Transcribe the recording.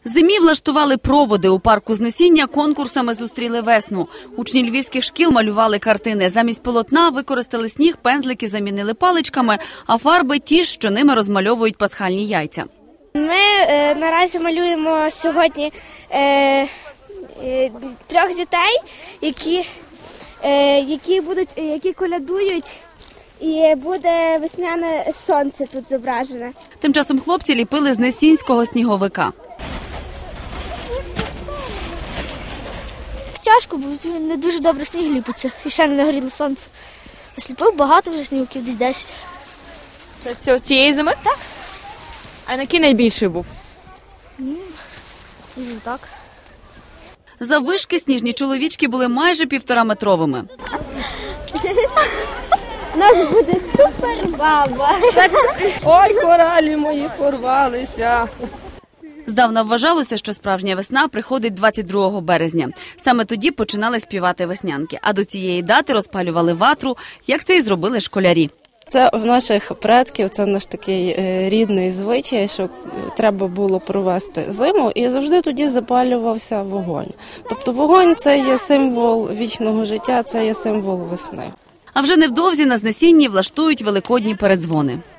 Зимі влаштували проводи у парку Знесіння, конкурсами зустріли весну. Учні львівських шкіл малювали картини. Замість полотна використали сніг, пензлики замінили паличками, а фарби ті, що ними розмальовують пасхальні яйця. Ми наразі малюємо сьогодні трьох дітей, які колядують, і буде весняне сонце тут зображене. Тим часом хлопці ліпили знесінського сніговика. Тяжко, бо не дуже добре сніг ліпиться, і ще не нагоріло сонце. Сліпив багато вже снігуків, десь 10. Це цієї зими? Так. А який найбільший був? Так. Заввишки сніжні чоловічки були майже 1,5-метровими. У нас буде супербаба. Ой, коралі мої порвалися. Здавна вважалося, що справжня весна приходить 22 березня. Саме тоді починали співати веснянки, а до цієї дати розпалювали ватру, як це і зробили школярі. Це в наших предків, це наш такий рідний звичай, що треба було провести зиму, і завжди тоді запалювався вогонь. Тобто вогонь – це є символ вічного життя, це є символ весни. А вже невдовзі на Знесінні влаштують великодні передзвони.